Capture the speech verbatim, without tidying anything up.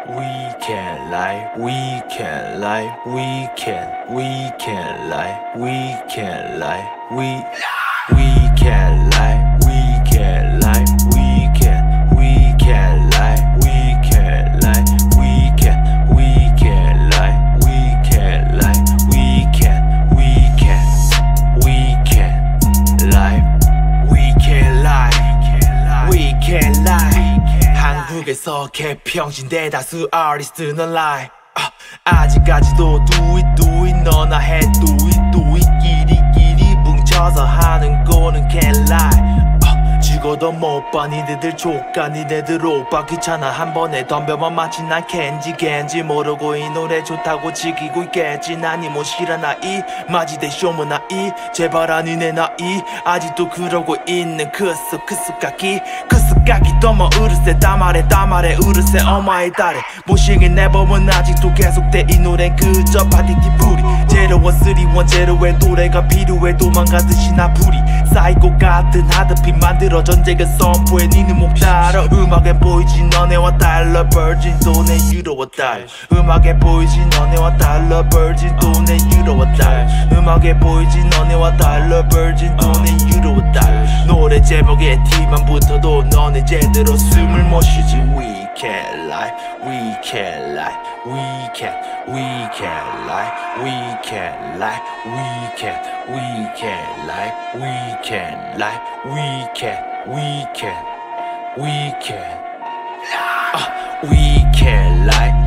we can lie, we can lie, we can, we can lie, we can lie, we, we can lie, we can lie, we can, we can lie, we can lie, we can, we can lie, we can lie, we can, we can, we can lie, we can lie, we can lie. 한국에서 개평신 대다수 아티스트는 lie. 아, 아직까지도 do it do it 너나 해 do it do it 끼리끼리 뭉쳐서 하는 거는 can't lie. 아, 죽어도 못 봐 니네들 족가 니네들 오빠 귀찮아 한 번에 덤벼봐 마치 난 캔지 겐지 모르고 이 노래 좋다고 지키고 있겠지 난 이 못 싫어 나이 마지대 쇼문 나이 제발 아니네 나이 아직도 그러고 있는 크스 크스까기 크스까기 너무 으르세 따말해 따말해 으르세 어마의 달에 모싱이 내범은 아직도 계속돼 이 노래는 그저 파티티 풀이 제로원 쓰리원 제로의 노래가 필요해 도망가듯이 나 풀이 사이코 같은 하드핀 만들어 전쟁의 선포에 니는 목 따라 음악에 보이지 너네와 달러 버진 돈에 유로와 달 음악에 보이지 너네와 달러 버진 돈에 유로와 달 음악에 보이지 너네와 달러 버진 돈에 유로와 달 노래 제목에 T만 붙어도 너네 제대로 숨을 못 쉬지 We can't lie, we can't lie, we can't, we can't lie, we can't lie, we can't, we can't lie, we can't lie, we can't, we can't, we can't, uh, we can't lie.